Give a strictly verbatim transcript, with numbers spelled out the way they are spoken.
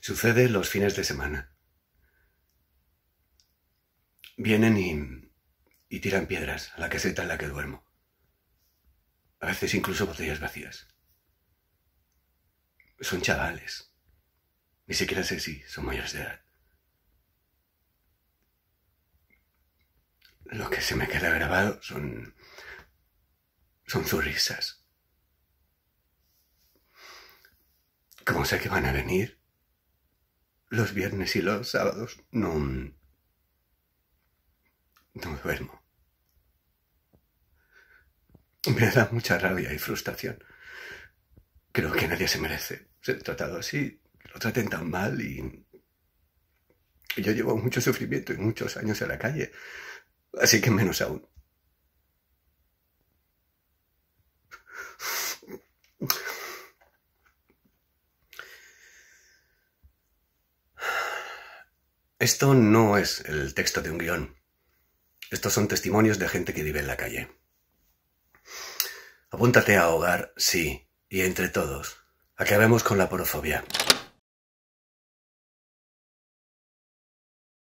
Sucede los fines de semana. Vienen y, y tiran piedras a la caseta en la que duermo. A veces incluso botellas vacías. Son chavales. Ni siquiera sé si son mayores de edad. Lo que se me queda grabado son... son sus risas. Como sé que van a venir, los viernes y los sábados no... no duermo. Me da mucha rabia y frustración. Creo que nadie se merece ser tratado así, que lo traten tan mal y... y yo llevo mucho sufrimiento y muchos años en la calle, así que menos aún. Esto no es el texto de un guión. Estos son testimonios de gente que vive en la calle. Apúntate a ahogar, sí, y entre todos, acabemos con la porofobia.